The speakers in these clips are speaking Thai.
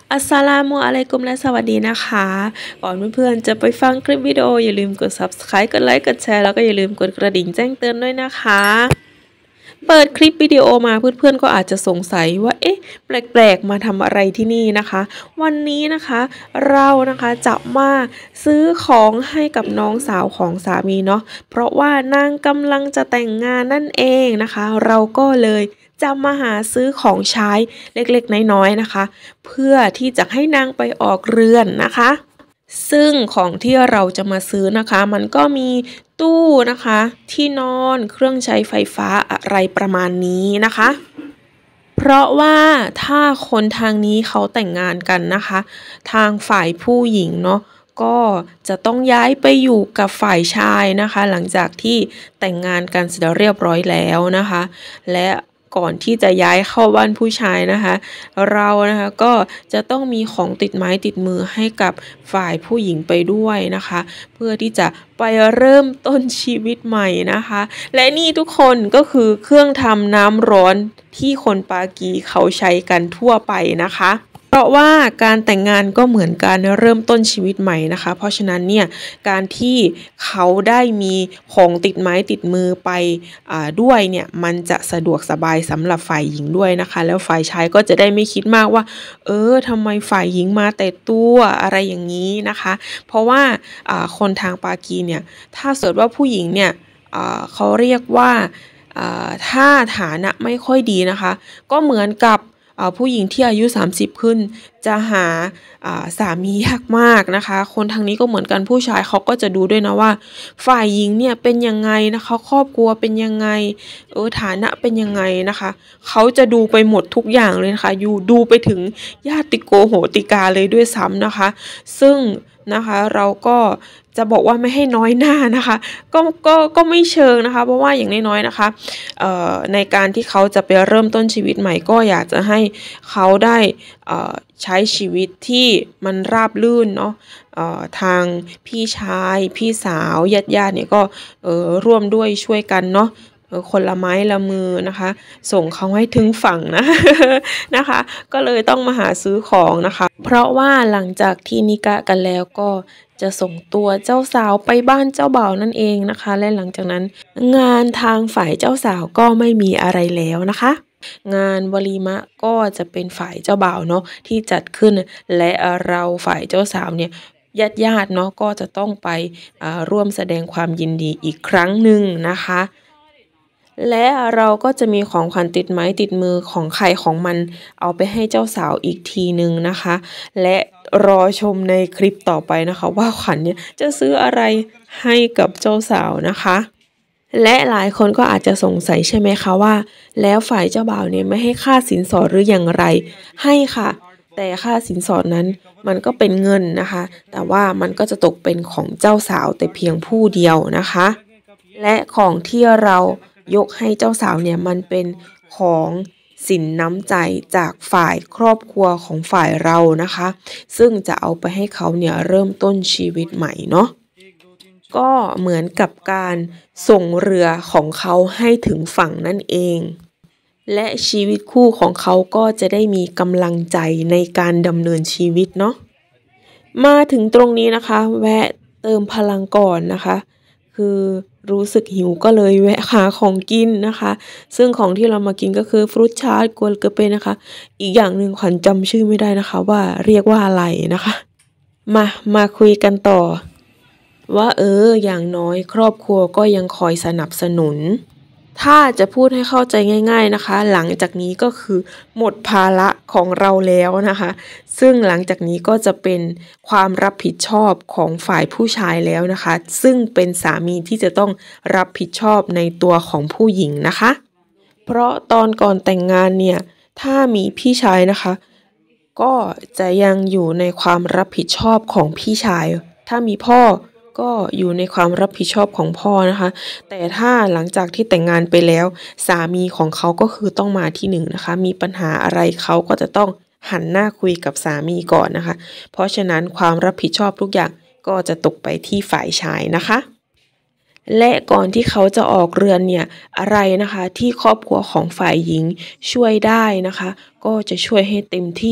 อัสสลามุอะลัยกุมและสวัสดีนะคะก่อนเพื่อนๆจะไปฟังคลิปวิดีโออย่าลืมกด Subscribe กดไลค์กดแชร์แล้วก็อย่าลืมกดกระดิ่งแจ้งเตือนด้วยนะคะเปิดคลิปวิดีโอมาเพื่อนๆก็อาจจะสงสัยว่าเอ๊ะแปลกๆมาทำอะไรที่นี่นะคะวันนี้นะคะเรานะคะจะมาซื้อของให้กับน้องสาวของสามีเนาะเพราะว่านางกำลังจะแต่งงานนั่นเองนะคะเราก็เลยจะมาหาซื้อของใช้เล็กๆน้อยๆนะคะเพื่อที่จะให้นางไปออกเรือนนะคะซึ่งของที่เราจะมาซื้อนะคะมันก็มีตู้นะคะที่นอนเครื่องใช้ไฟฟ้าอะไรประมาณนี้นะคะเพราะว่าถ้าคนทางนี้เขาแต่งงานกันนะคะทางฝ่ายผู้หญิงเนาะก็จะต้องย้ายไปอยู่กับฝ่ายชายนะคะหลังจากที่แต่งงานกันเสร็จเรียบร้อยแล้วนะคะและก่อนที่จะย้ายเข้าบ้านผู้ชายนะคะเรานะคะก็จะต้องมีของติดไม้ติดมือให้กับฝ่ายผู้หญิงไปด้วยนะคะเพื่อที่จะไปเริ่มต้นชีวิตใหม่นะคะและนี่ทุกคนก็คือเครื่องทำน้ำร้อนที่คนปากีเขาใช้กันทั่วไปนะคะเพราะว่าการแต่งงานก็เหมือนการเริ่มต้นชีวิตใหม่นะคะเพราะฉะนั้นเนี่ยการที่เขาได้มีของติดไม้ติดมือไปด้วยเนี่ยมันจะสะดวกสบายสำหรับฝ่ายหญิงด้วยนะคะแล้วฝ่ายชายก็จะได้ไม่คิดมากว่าทำไมฝ่ายหญิงมาแต่ตัวอะไรอย่างนี้นะคะเพราะว่าคนทางปากีเนี่ยถ้าเกิดว่าผู้หญิงเนี่ยเขาเรียกว่าถ้าฐานะไม่ค่อยดีนะคะก็เหมือนกับผู้หญิงที่อายุ30ขึ้นจะหาสามียากมากนะคะคนทางนี้ก็เหมือนกันผู้ชายเขาก็จะดูด้วยนะว่าฝ่ายหญิงเนี่ยเป็นยังไงนะคะครอบครัวเป็นยังไงฐานะเป็นยังไงนะคะเขาจะดูไปหมดทุกอย่างเลยนะคะดูไปถึงญาติโกโหติกาเลยด้วยซ้ำนะคะซึ่งนะคะเราก็จะบอกว่าไม่ให้น้อยหน้านะคะก็ไม่เชิงนะคะเพราะว่าอย่างน้อยๆนะคะในการที่เขาจะไปเริ่มต้นชีวิตใหม่ก็อยากจะให้เขาได้ใช้ชีวิตที่มันราบรื่นเนาะทางพี่ชายพี่สาวญาติเนี่ยก็ร่วมด้วยช่วยกันเนาะคนละไม้ละมือนะคะส่งเขาให้ถึงฝั่งนะนะคะก็เลยต้องมาหาซื้อของนะคะเพราะว่าหลังจากที่นิกะกันแล้วก็จะส่งตัวเจ้าสาวไปบ้านเจ้าบ่าวนั่นเองนะคะและหลังจากนั้นงานทางฝ่ายเจ้าสาวก็ไม่มีอะไรแล้วนะคะงานวลีมะก็จะเป็นฝ่ายเจ้าบ่าวเนาะที่จัดขึ้นและเราฝ่ายเจ้าสาวเนี่ยญาติเนาะก็จะต้องไปร่วมแสดงความยินดีอีกครั้งหนึ่งนะคะและเราก็จะมีของขวัญติดไม้ติดมือของใครของมันเอาไปให้เจ้าสาวอีกทีหนึ่งนะคะและรอชมในคลิปต่อไปนะคะว่าขวัญเนี่ยจะซื้ออะไรให้กับเจ้าสาวนะคะและหลายคนก็อาจจะสงสัยใช่ไหมคะว่าแล้วฝ่ายเจ้าบ่าวเนี่ยไม่ให้ค่าสินสอดหรืออย่างไรให้ค่ะแต่ค่าสินสอดนั้นมันก็เป็นเงินนะคะแต่ว่ามันก็จะตกเป็นของเจ้าสาวแต่เพียงผู้เดียวนะคะและของที่เรายกให้เจ้าสาวเนี่ยมันเป็นของสินน้ำใจจากฝ่ายครอบครัวของฝ่ายเรานะคะซึ่งจะเอาไปให้เขาเนี่ยเริ่มต้นชีวิตใหม่เนาะก็เหมือนกับการส่งเรือของเขาให้ถึงฝั่งนั่นเองและชีวิตคู่ของเขาก็จะได้มีกำลังใจในการดำเนินชีวิตเนาะมาถึงตรงนี้นะคะแวะเติมพลังก่อนนะคะคือรู้สึกหิวก็เลยแวะหาของกินนะคะซึ่งของที่เรามากินก็คือฟรุตชาร์ตกัวเกเป้นะคะอีกอย่างหนึ่งขวัญจำชื่อไม่ได้นะคะว่าเรียกว่าอะไรนะคะมาคุยกันต่อว่าอย่างน้อยครอบครัวก็ยังคอยสนับสนุนถ้าจะพูดให้เข้าใจง่ายๆนะคะหลังจากนี้ก็คือหมดภาระของเราแล้วนะคะซึ่งหลังจากนี้ก็จะเป็นความรับผิดชอบของฝ่ายผู้ชายแล้วนะคะซึ่งเป็นสามีที่จะต้องรับผิดชอบในตัวของผู้หญิงนะคะเพราะตอนก่อนแต่งงานเนี่ยถ้ามีพี่ชายนะคะก็จะยังอยู่ในความรับผิดชอบของพี่ชายถ้ามีพ่อก็อยู่ในความรับผิดชอบของพ่อนะคะแต่ถ้าหลังจากที่แต่งงานไปแล้วสามีของเขาก็คือต้องมาที่หนึ่งนะคะมีปัญหาอะไรเขาก็จะต้องหันหน้าคุยกับสามีก่อนนะคะเพราะฉะนั้นความรับผิดชอบทุกอย่างก็จะตกไปที่ฝ่ายชายนะคะและก่อนที่เขาจะออกเรือนเนี่ยอะไรนะคะที่ครอบครัวของฝ่ายหญิงช่วยได้นะคะก็จะช่วยให้เต็มที่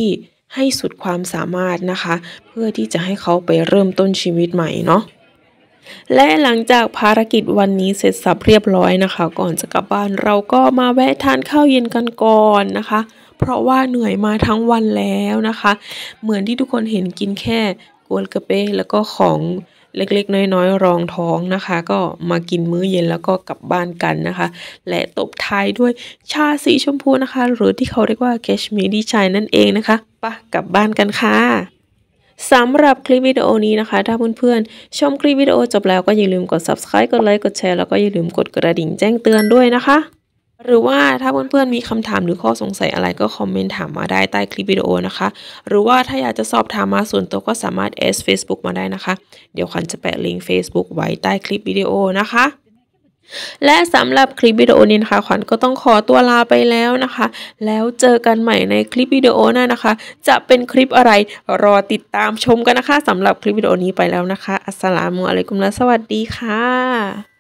ให้สุดความสามารถนะคะเพื่อที่จะให้เขาไปเริ่มต้นชีวิตใหม่เนาะและหลังจากภารกิจวันนี้เสร็จสับเรียบร้อยนะคะก่อนจะกลับบ้านเราก็มาแวะทานข้าวเย็นกันก่อนนะคะเพราะว่าเหนื่อยมาทั้งวันแล้วนะคะเหมือนที่ทุกคนเห็นกินแค่กัวลกะเป้แล้วก็ของเล็กๆน้อยๆรองท้องนะคะก็มากินมื้อเย็นแล้วก็กลับบ้านกันนะคะและตบท้ายด้วยชาสีชมพูนะคะหรือที่เขาเรียกว่าแคชมีรีชายนั่นเองนะคะไปกลับบ้านกันค่ะสำหรับคลิปวิดีโอนี้นะคะถ้าเพื่อนๆชมคลิปวิดีโอจบแล้วก็อย่าลืมกด subscribe กดไลค์กดแชร์แล้วก็อย่าลืมกดกระดิ่งแจ้งเตือนด้วยนะคะหรือว่าถ้าเพื่อนๆมีคำถามหรือข้อสงสัยอะไรก็คอมเมนต์ถามมาได้ใต้คลิปวิดีโอนะคะหรือว่าถ้าอยากจะสอบถามมาส่วนตัวก็สามารถ Facebook มาได้นะคะเดี๋ยวขวัญจะแปะลิงก์ Facebook ไว้ใต้คลิปวิดีโอนะคะและสำหรับคลิปวิดีโอนี้นะคะขวัญก็ต้องขอตัวลาไปแล้วนะคะแล้วเจอกันใหม่ในคลิปวิดีโอหน้านะคะจะเป็นคลิปอะไรรอติดตามชมกันนะคะสำหรับคลิปวิดีโอนี้ไปแล้วนะคะอัสสลามุอะลัยกุมและสวัสดีค่ะ